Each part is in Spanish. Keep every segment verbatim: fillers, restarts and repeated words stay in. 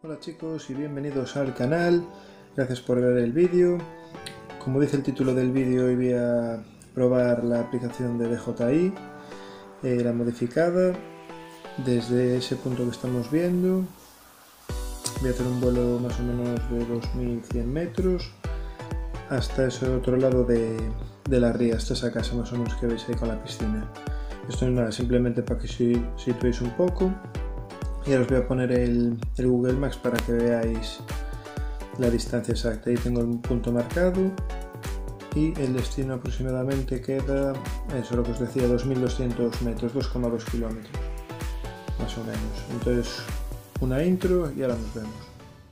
Hola chicos y bienvenidos al canal, gracias por ver el vídeo. Como dice el título del vídeo, hoy voy a probar la aplicación de D J I, eh, la modificada, desde ese punto que estamos viendo. Voy a hacer un vuelo más o menos de dos mil cien metros hasta ese otro lado de, de la ría, hasta esa casa más o menos que veis ahí con la piscina. Esto no es nada, simplemente para que si, situéis un poco. Y ahora os voy a poner el, el Google Maps para que veáis la distancia exacta. Ahí tengo un punto marcado y el destino aproximadamente queda, eso lo que os decía, dos mil doscientos metros, dos coma dos kilómetros más o menos. Entonces una intro y ahora nos vemos.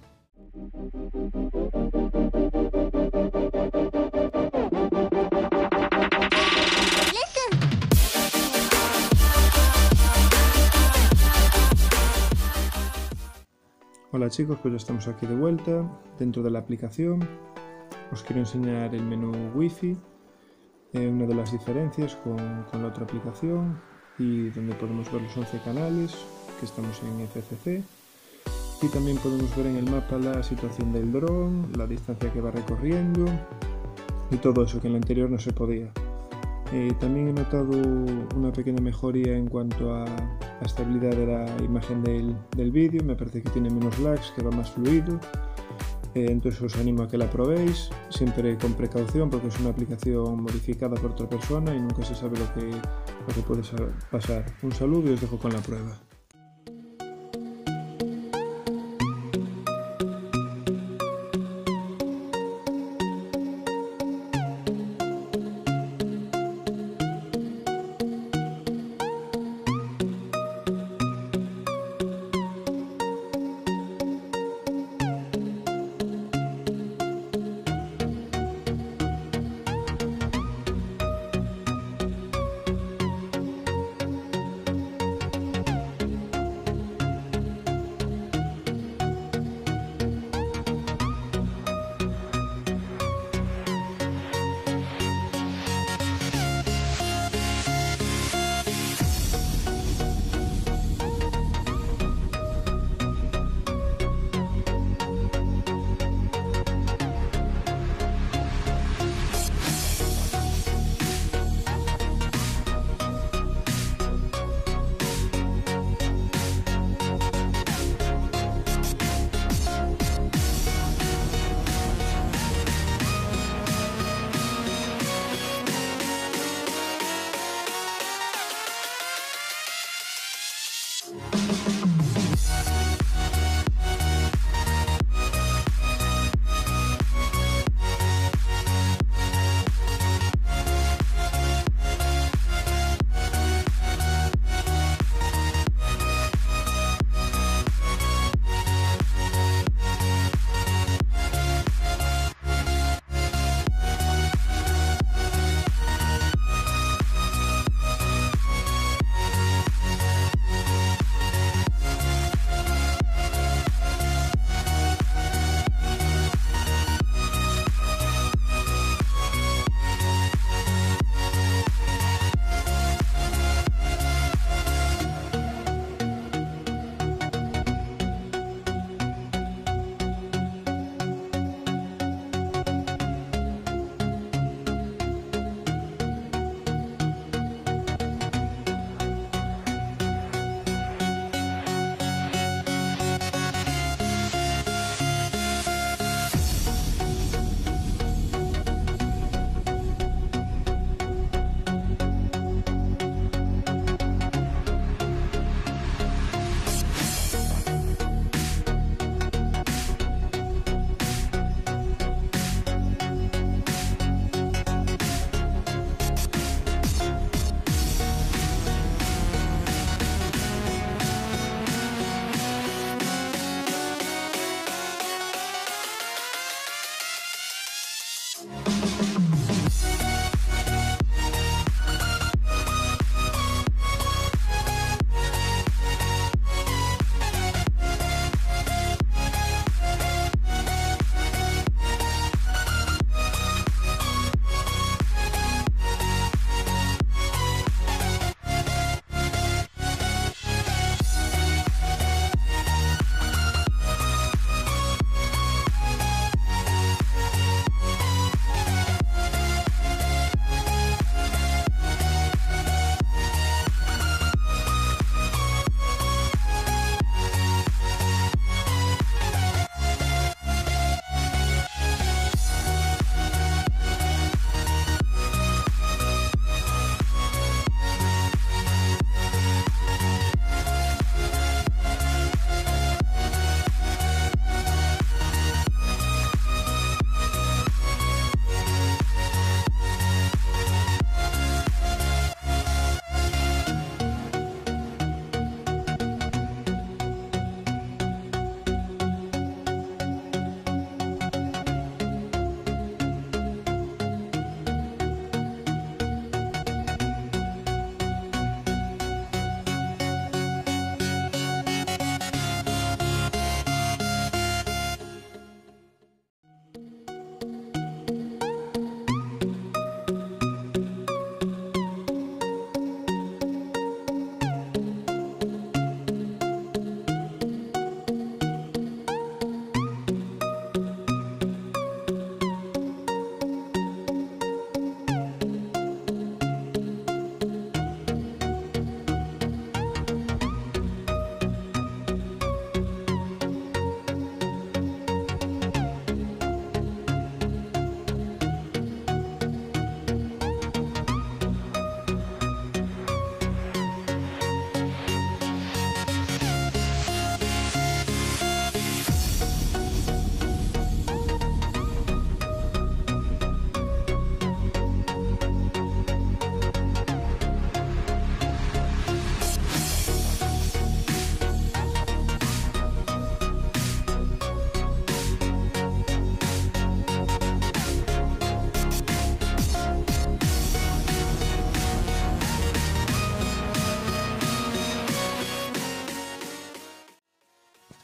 Hola chicos, pues ya estamos aquí de vuelta dentro de la aplicación. Os quiero enseñar el menú Wi-Fi, eh, una de las diferencias con, con la otra aplicación, y donde podemos ver los once canales que estamos en F C C, y también podemos ver en el mapa la situación del dron, la distancia que va recorriendo y todo eso que en la anterior no se podía. Eh, también he notado una pequeña mejoría en cuanto a la estabilidad de la imagen del, del vídeo. Me parece que tiene menos lags, que va más fluido. Eh, entonces os animo a que la probéis, siempre con precaución porque es una aplicación modificada por otra persona y nunca se sabe lo que, lo que puede pasar. Un saludo y os dejo con la prueba.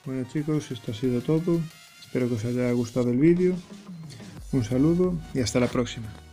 Bueno chicos, esto ha sido todo. Espero que os haya gustado el vídeo. Un saludo y hasta la próxima.